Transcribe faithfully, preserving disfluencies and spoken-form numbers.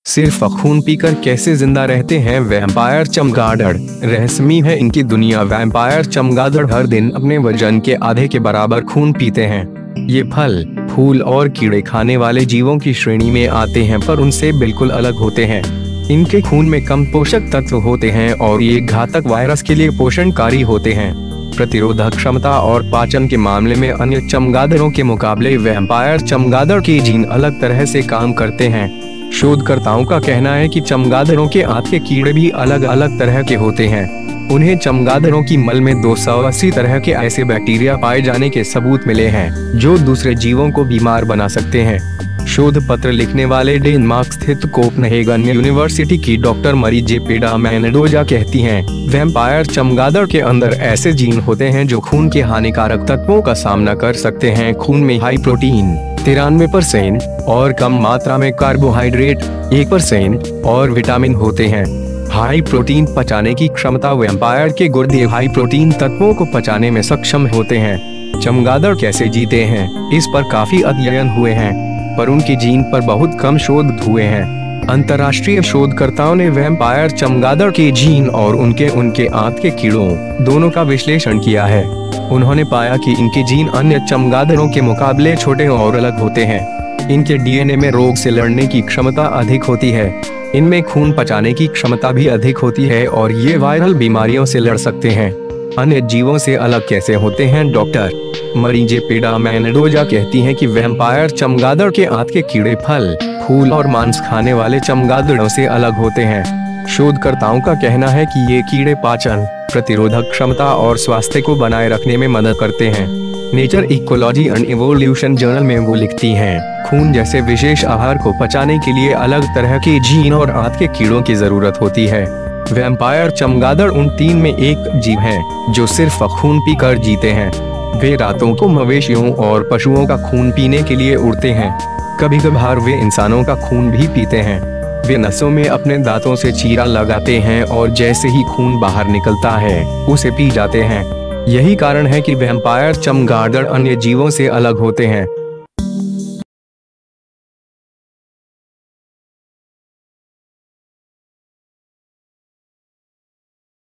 सिर्फ खून पीकर कैसे जिंदा रहते हैं वैम्पायर चमगादड़। रहस्यमय है इनकी दुनिया। वैम्पायर चमगादड़ हर दिन अपने वजन के आधे के बराबर खून पीते हैं। ये फल, फूल और कीड़े खाने वाले जीवों की श्रेणी में आते हैं, पर उनसे बिल्कुल अलग होते हैं। इनके खून में कम पोषक तत्व होते हैं और ये घातक वायरस के लिए पोषणकारी होते हैं। प्रतिरोधक क्षमता और पाचन के मामले में अन्य चमगादड़ों के मुकाबले वैम्पायर चमगादड़ के जीन अलग तरह से काम करते हैं। शोधकर्ताओं का कहना है कि चमगादड़ों के आंत के कीड़े भी अलग अलग तरह के होते हैं। उन्हें चमगादड़ों की मल में दो सौ अस्सी तरह के ऐसे बैक्टीरिया पाए जाने के सबूत मिले हैं जो दूसरे जीवों को बीमार बना सकते हैं। शोध पत्र लिखने वाले डेनमार्क स्थित कोपनहेगन यूनिवर्सिटी की डॉक्टर मरी जे पेडा मेंडोजा कहती हैं, वैम्पायर चमगादड़ के अंदर ऐसे जीन होते हैं जो खून के हानिकारक तत्वों का सामना कर सकते हैं। खून में हाई प्रोटीन तिरानवे परसेंट और कम मात्रा में कार्बोहाइड्रेट एक परसेंट और विटामिन होते हैं। हाई प्रोटीन पचाने की क्षमता वैम्पायर के गुर्दे हाई प्रोटीन तत्वों को पचाने में सक्षम होते हैं। चमगादड़ कैसे जीते हैं, इस पर काफी अध्ययन हुए हैं, पर उनके जीन पर बहुत कम शोध हुए हैं। अंतर्राष्ट्रीय शोधकर्ताओं ने वैम्पायर चमगादड़ के जीन और उनके उनके आंत के कीड़ों दोनों का विश्लेषण किया है। उन्होंने पाया कि इनके जीन अन्य चमगादड़ों के मुकाबले छोटे और अलग होते हैं। इनके डीएनए में रोग से लड़ने की क्षमता अधिक होती है। इनमें खून पचाने की क्षमता भी अधिक होती है और ये वायरल बीमारियों से लड़ सकते हैं। अन्य जीवों से अलग कैसे होते हैं? डॉक्टर मरी जे पेडा मेंडोजा कहती हैं कि वैम्पायर चमगादड़ के आंत के कीड़े फल, फूल और मांस खाने वाले चमगादड़ों से अलग होते हैं। शोधकर्ताओं का कहना है कि ये कीड़े पाचन, प्रतिरोधक क्षमता और स्वास्थ्य को बनाए रखने में मदद करते हैं। Nature ecology and evolution journal में वो लिखती हैं, खून जैसे विशेष आहार को पचाने के लिए अलग तरह के जीन और आंत के कीड़ों की जरूरत होती है। वैम्पायर चमगादड़ उन तीन में एक जीव हैं जो सिर्फ खून पीकर जीते हैं। वे रातों को मवेशियों और पशुओं का खून पीने के लिए उड़ते हैं। कभी कभार वे इंसानों का खून भी पीते हैं। वे नसों में अपने दांतों से चीरा लगाते हैं और जैसे ही खून बाहर निकलता है उसे पी जाते हैं। यही कारण है कि वैम्पायर चमगादड़ अन्य जीवों से अलग होते हैं।